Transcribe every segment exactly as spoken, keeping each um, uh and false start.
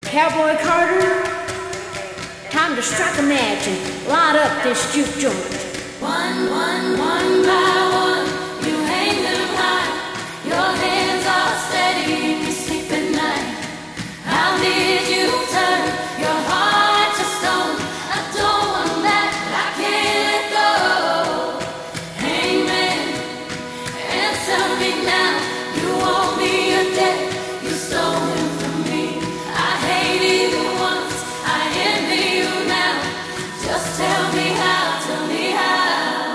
Cowboy Carter, time to strike a match and light up this juke joint. One, one, one by one, you hang them high. Your hands are steady and you sleep at night. How did you turn your heart to stone? I don't want that, I can't let go. Hangman, answer me now. You owe me a debt, you stole him from me. I hated you once, I envy you now. Just tell me how, tell me how.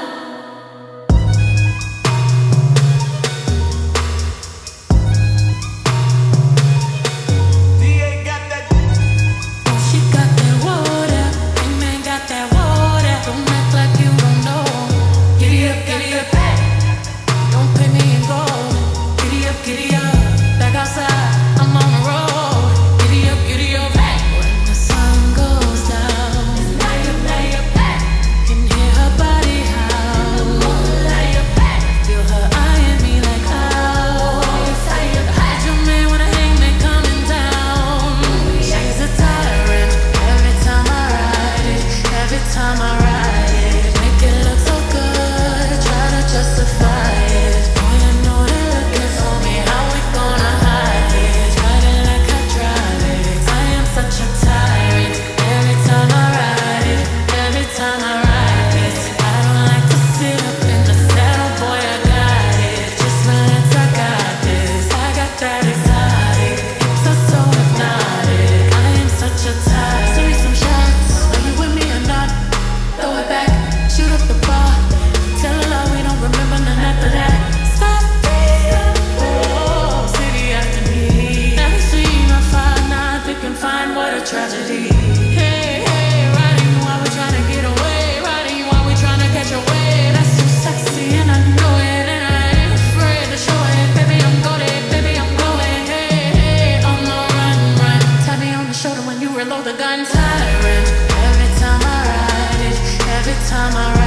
Tragedy. Hey, hey, riding you while we're trying to get away. Riding you while we're trying to catch a wave. That's so sexy and I know it. And I ain't afraid to show it. Baby, I'm goated, baby, I'm going. Hey, hey, on the run, run. Tap me on the shoulder when you reload the gun. Tyrant, every time I ride it, every time I ride it.